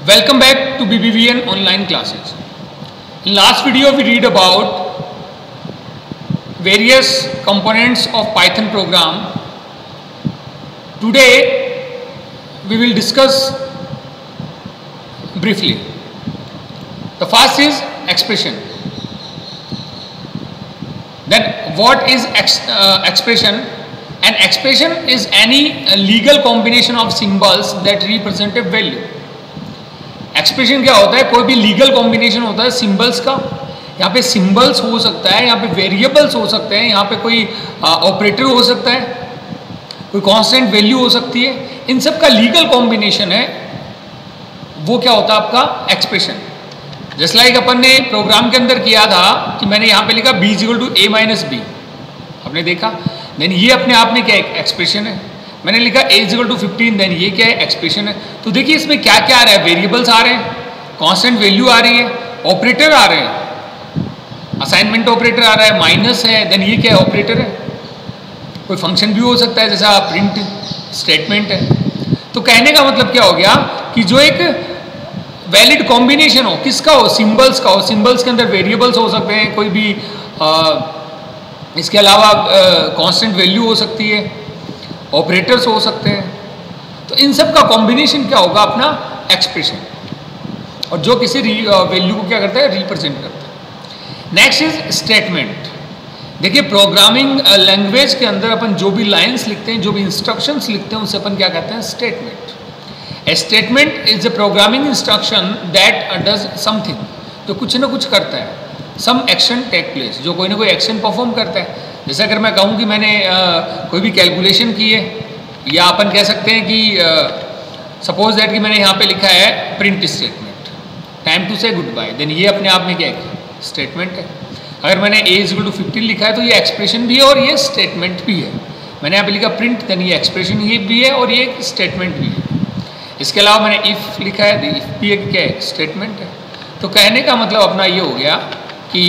Welcome back to BBVN online classes. In last video we read about various components of Python program. Today we will discuss briefly. The first is expression. Then what is expression? An expression is any legal combination of symbols that represent a value. Expression क्या होता है? कोई भी legal combination होता है symbols का. यहाँ पे सिंबल्स हो सकता है, यहाँ पे वेरिएबल्स हो सकते हैं, यहाँ पे कोई ऑपरेटर हो सकता है, कोई कांस्टेंट वैल्यू हो सकती है. इन सब का लीगल कॉम्बिनेशन है, वो क्या होता है आपका एक्सप्रेशन. जस्ट लाइक अपन ने प्रोग्राम के अंदर किया था कि मैंने यहाँ पे लिखा b = a - b. आपने देखा, देन ये अपने आप में क्या एक्सप्रेशन है. मैंने लिखा a = 15, देन ये क्या है एक्सप्रेशन है. तो देखिए इसमें क्या क्या आ रहा है, वेरिएबल्स आ रहे हैं, कांस्टेंट वैल्यू आ रही है, ऑपरेटर आ रहे हैं, असाइनमेंट ऑपरेटर आ रहा है, माइनस है, देन ये क्या है ऑपरेटर है. कोई फंक्शन भी हो सकता है जैसा प्रिंट स्टेटमेंट है. तो कहने का मतलब क्या हो गया कि जो एक वैलिड कॉम्बिनेशन हो, किसका हो, सिंबल्स का हो. सिंबल्स के अंदर वेरिएबल्स हो सकते हैं, कोई भी इसके अलावा कांस्टेंट वैल्यू हो सकती है, ऑपरेटर्स हो सकते हैं. तो इन सब का कॉम्बिनेशन क्या होगा अपना एक्सप्रेशन, और जो किसी वैल्यू को क्या करता है, रिप्रेजेंट करता है. Next is statement. देखिए प्रोग्रामिंग लैंग्वेज के अंदर अपन जो भी लाइंस लिखते हैं, जो भी इंस्ट्रक्शंस लिखते हैं, उसे अपन क्या कहते हैं, statement. A statement is a programming instruction that does something, जो कुछ ना कुछ करता है. सम एक्शन टेक प्लेस, जो कोई ना कोई एक्शन परफॉर्म करता है. जैसे अगर मैं कहूँ कि मैंने कोई भी कैलकुलेशन की है, या अपन कह सकते हैं कि सपोज दैट कि मैंने यहाँ पे लिखा है print statement, time to say goodbye, then ये अपने आप में क्या है, स्टेटमेंट है. अगर मैंने a = 15 लिखा है तो ये एक्सप्रेशन भी है और ये स्टेटमेंट भी है. मैंने यहाँ पे लिखा प्रिंट, देन ये एक्सप्रेशन ये भी है और ये एक स्टेटमेंट भी है. इसके अलावा मैंने इफ़ लिखा है, इफ़ भी एक क्या है, स्टेटमेंट है. तो कहने का मतलब अपना ये हो गया कि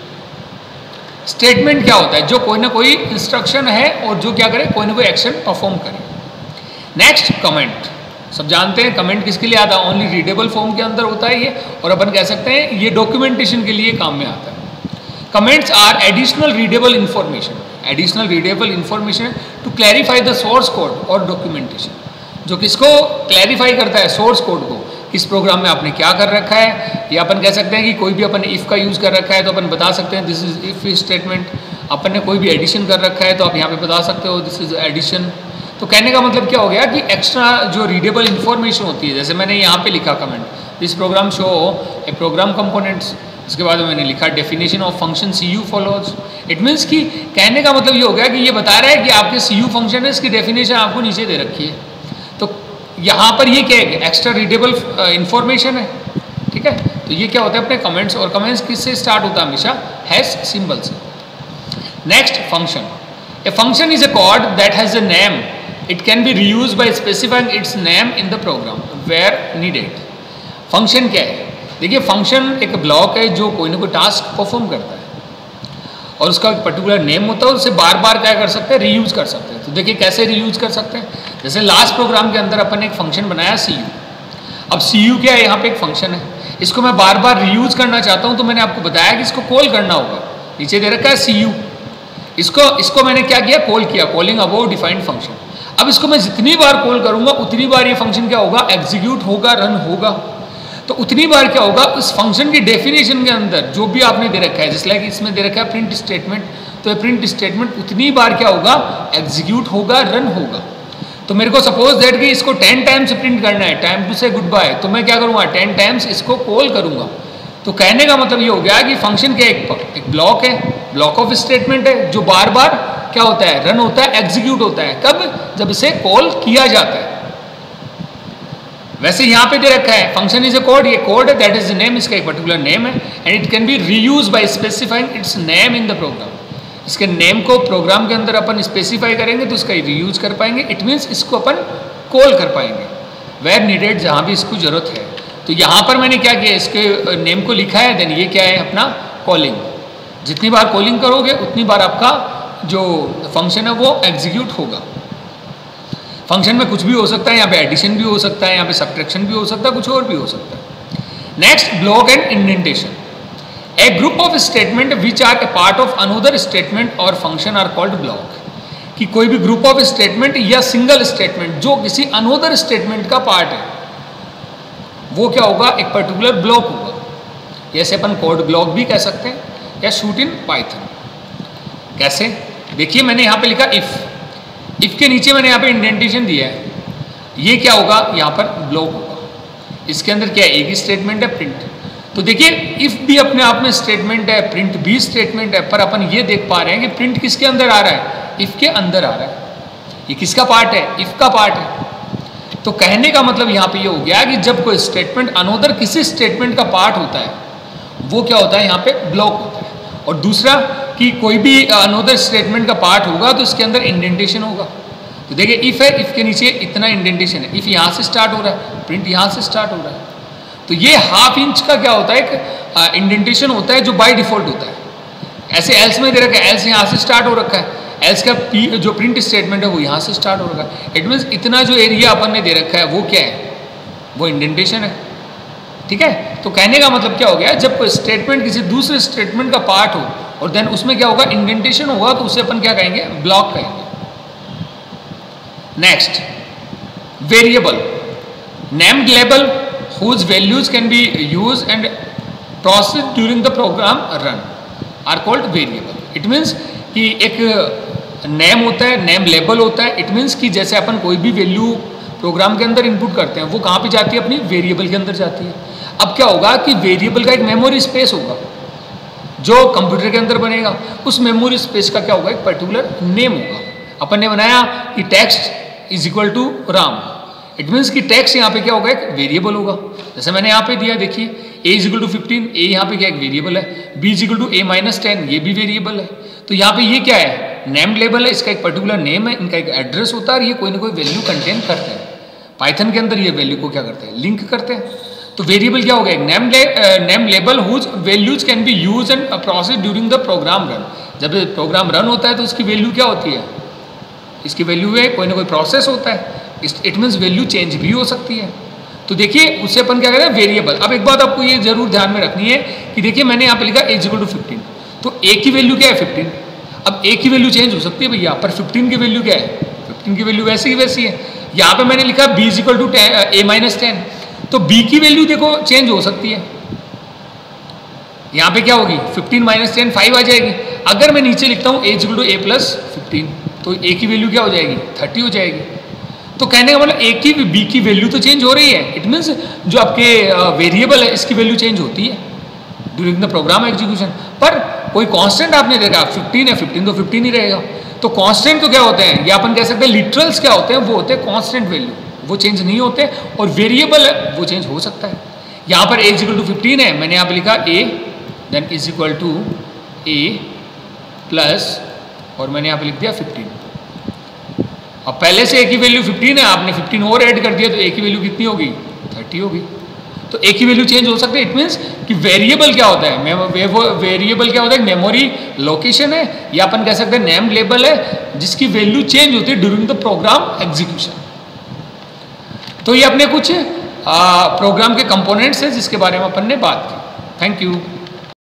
स्टेटमेंट क्या होता है, जो कोई ना कोई इंस्ट्रक्शन है और जो क्या करे, कोई ना कोई एक्शन परफॉर्म करे. Next comment. सब जानते हैं कमेंट किसके लिए आता है, ओनली रीडेबल फॉर्म के अंदर होता है ये, और अपन कह सकते हैं ये डॉक्यूमेंटेशन के लिए काम में आता है. Comments are additional readable information. Additional readable information to clarify the source code और डॉक्यूमेंटेशन, जो किसको क्लैरिफाई करता है, सोर्स कोड को, किस प्रोग्राम में आपने क्या कर रखा है. या अपन कह सकते हैं कि कोई भी अपन इफ़ का यूज़ कर रखा है तो अपन बता सकते हैं दिस इज इफ़ स्टेटमेंट. अपन ने कोई भी एडिशन कर रखा है तो आप यहाँ पे बता सकते हो दिस इज एडिशन. तो कहने का मतलब क्या हो गया कि एक्स्ट्रा जो रीडेबल इंफॉर्मेशन होती है, जैसे मैंने यहाँ पे लिखा comment, this program show a program components. इसके बाद मैंने लिखा definition of function CU follows. It means कि कहने का मतलब ये हो गया कि ये बता रहा है कि आपके CU फंक्शन है, इसकी डेफिनेशन आपको नीचे दे रखी है. तो यहाँ पर ये क्या है, एक्स्ट्रा रीडेबल इंफॉर्मेशन है. ठीक है, तो ये क्या होता है अपने कमेंट्स, और कमेंट्स किससे स्टार्ट होता है, हमेशा हैश सिंबल से. Next function. A function is a code that has a name. It can be reuse by specifying its name in the program where needed. Function क्या है, देखिए फंक्शन एक ब्लॉक है जो कोई ना कोई टास्क परफॉर्म करता है, और उसका एक पर्टिकुलर नेम होता है, उससे बार बार क्या कर सकते हैं, रीयूज कर सकते हैं. तो देखिए कैसे रीयूज कर सकते हैं. जैसे लास्ट प्रोग्राम के अंदर अपन ने एक फंक्शन बनाया CU. अब CU क्या है, यहाँ पे एक फंक्शन है, इसको मैं बार बार रीयूज करना चाहता हूँ, तो मैंने आपको बताया कि इसको कॉल करना होगा. नीचे दे रखा है CU, इसको मैंने क्या किया, कॉल किया, कॉलिंग अबाउट डिफाइंड फंक्शन. अब इसको मैं जितनी बार कॉल करूँगा उतनी बार ये फंक्शन क्या होगा, एग्जीक्यूट होगा, रन होगा. तो उतनी बार क्या होगा, उस फंक्शन की डेफिनेशन के अंदर जो भी आपने दे रखा है, जैसे लाइक इसमें दे रखा है प्रिंट स्टेटमेंट, तो ये प्रिंट स्टेटमेंट उतनी बार क्या होगा, एग्जीक्यूट होगा, रन होगा. तो मेरे को सपोज दैट कि इसको 10 टाइम्स प्रिंट करना है, time to say goodbye, तो मैं क्या करूँगा, 10 टाइम्स इसको कॉल करूँगा. तो कहने का मतलब ये हो गया कि फंक्शन क्या एक ब्लॉक है, ब्लॉक ऑफ स्टेटमेंट है, जो बार बार क्या होता है, रन होता है, एग्जीक्यूट होता है. कब, जब इसे कॉल किया जाता है. वैसे यहाँ पे दे रखा है फंक्शन इज ए कोड, ये कोड है, दैट इज द नेम, इसका एक पर्टिकुलर नेम है, and it can be reuse by specifying its name in the program. इसके नेम को प्रोग्राम के अंदर अपन स्पेसिफाई करेंगे तो इसका रीयूज कर पाएंगे. इट मीन्स इसको अपन कॉल कर पाएंगे वेयर नीडेड, जहाँ भी इसको जरूरत है. तो यहाँ पर मैंने क्या किया, इसके नेम को लिखा है, देन ये क्या है अपना कॉलिंग. जितनी बार कॉलिंग करोगे उतनी बार आपका जो फंक्शन है वो एग्जीक्यूट होगा. फंक्शन में कुछ भी हो सकता है, यहाँ पे एडिशन भी हो सकता है, यहाँ पे सब्ट्रैक्शन भी हो सकता है, कुछ और भी हो सकता है। Next, block and indentation. A group of statement which are a part of another statement or function are called block. कि कोई भी ग्रुप ऑफ स्टेटमेंट या सिंगल स्टेटमेंट जो किसी अनदर स्टेटमेंट का पार्ट है, वो क्या होगा, एक पर्टिकुलर ब्लॉक होगा। जैसे अपन कोड ब्लॉक भी कह सकते हैं या शूट इन पाइथन। कैसे, देखिए मैंने यहाँ पे लिखा इफ के नीचे मैंने यहाँ पे इंडेंटेशन दिया है, ये क्या होगा, यहाँ पर ब्लॉक होगा। इसके अंदर क्या है, एक ही स्टेटमेंट है, प्रिंट। तो देखिए इफ भी अपने आप में स्टेटमेंट है, प्रिंट भी स्टेटमेंट है, पर अपन ये देख पा रहे हैं कि प्रिंट किसके अंदर आ रहा है, इफ के अंदर आ रहा है। ये किसका पार्ट है, इफ का पार्ट है। तो कहने का मतलब यहाँ पे ये हो गया कि जब कोई स्टेटमेंट अनदर किसी स्टेटमेंट का पार्ट होता है, वो क्या होता है, यहाँ पे ब्लॉक होता है। और दूसरा कि कोई भी अनदर स्टेटमेंट का पार्ट होगा तो इसके अंदर इंडेंटेशन होगा। तो देखिए इफ है, इफ के नीचे इतना इंडेंटेशन है, इफ यहाँ से स्टार्ट हो रहा है, प्रिंट यहाँ से स्टार्ट हो रहा है। तो ये हाफ इंच का क्या होता है, एक इंडेंटेशन होता है जो बाय डिफॉल्ट होता है। ऐसे एल्स में दे रखा है, एल्स यहाँ से स्टार्ट हो रखा है, एल्स का जो प्रिंट स्टेटमेंट है वो यहाँ से स्टार्ट हो रखा है। इट मीन्स इतना जो एरिया अपन ने दे रखा है वो क्या है, वो इंडेंटेशन है। ठीक है, तो कहने का मतलब क्या हो गया, जब कोई स्टेटमेंट किसी दूसरे स्टेटमेंट का पार्ट हो और देन उसमें क्या होगा, इंडेंटेशन होगा, तो उसे अपन क्या कहेंगे, ब्लॉक कहेंगे। Next, variable. Named label whose values can be used and processed during the program run are called variable. It means कि एक नेम होता है, नेम लेबल होता है। इट मीन्स कि जैसे अपन कोई भी वैल्यू प्रोग्राम के अंदर इनपुट करते हैं, वो कहाँ पे जाती है, अपनी वेरिएबल के अंदर जाती है। अब क्या होगा कि वेरिएबल का एक मेमोरी स्पेस होगा जो कंप्यूटर के अंदर बनेगा। उस मेमोरी स्पेस का क्या होगा, एक पर्टिकुलर नेम होगा। अपन ने बनाया कि text is equal to Ram. It means कि टेक्स्ट यहाँ पे क्या होगा, एक वेरिएबल होगा। जैसे मैंने यहाँ पे दिया, देखिए a is equal to 15, a यहाँ पे क्या एक वेरिएबल है, b is equal to a-10, ये भी वेरिएबल है। तो यहाँ पे ये क्या है, नेम लेबल है, इसका एक पर्टिकुलर नेम है, इनका एक एड्रेस होता है और ये कोई ना कोई वैल्यू कंटेन करते हैं। पाइथन के अंदर ये वैल्यू को क्या करते हैं, लिंक करते हैं। तो वेरिएबल क्या हो गया, name label whose values can be use and process during the program run. जब प्रोग्राम रन होता है तो इसकी वैल्यू क्या होती है, इसकी वैल्यू में कोई ना कोई प्रोसेस होता है। इट मीन्स वैल्यू चेंज भी हो सकती है। तो देखिए उससे अपन क्या करें, वेरिएबल। अब एक बात आपको ये जरूर ध्यान में रखनी है कि देखिए मैंने यहाँ पे लिखा a इक्वल टू 15, तो a की वैल्यू क्या है, 15। अब a की वैल्यू चेंज हो सकती है भैया, पर 15 की वैल्यू क्या है, 15 की वैल्यू वैसी की वैसी है। यहाँ पे मैंने लिखा b is equal to a-10, तो b की वैल्यू देखो चेंज हो सकती है। यहाँ पे क्या होगी, 15 - 10 5 आ जाएगी। अगर मैं नीचे लिखता हूँ a इक्वल टू a+15, तो a की वैल्यू क्या हो जाएगी, 30 हो जाएगी। तो कहने का मतलब a की b की वैल्यू तो चेंज हो रही है। इट मीन्स जो आपके वेरिएबल है इसकी वैल्यू चेंज होती है ड्यूरिंग द प्रोग्राम एग्जीक्यूशन। पर कोई कांस्टेंट आपने देखा 15 है, 15 तो 15 ही रहेगा। तो कांस्टेंट तो क्या होते हैं, या अपन कह सकते हैं लिटरल्स क्या होते हैं, वो होते हैं कांस्टेंट वैल्यू, वो चेंज नहीं होते। और वेरिएबल है वो चेंज हो सकता है। यहाँ पर a इक्वल टू 15 है, मैंने यहाँ पर लिखा a then is equal to a plus और मैंने यहाँ पे लिख दिया 15। अब पहले से a की वैल्यू 15 है, आपने 15 और ऐड कर दिया तो a की वैल्यू कितनी होगी, 30 होगी। तो a की वैल्यू चेंज हो सकती है। इट मीन्स कि वेरिएबल क्या होता है, वेरिएबल क्या होता है, मेमोरी लोकेशन है, या अपन कह सकते हैं नेम लेबल है जिसकी वैल्यू चेंज होती है ड्यूरिंग द प्रोग्राम एग्जीक्यूशन। तो ये अपने कुछ प्रोग्राम के कंपोनेंट्स हैं जिसके बारे में अपन ने बात की। Thank you.